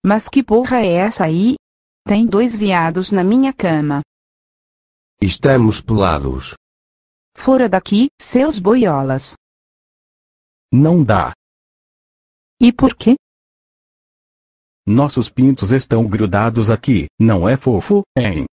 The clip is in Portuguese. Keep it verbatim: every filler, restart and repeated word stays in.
Mas que porra é essa aí? Tem dois viados na minha cama. Estamos pelados. Fora daqui, seus boiolas. Não dá. E por quê? Nossos pintos estão grudados aqui, não é fofo, hein?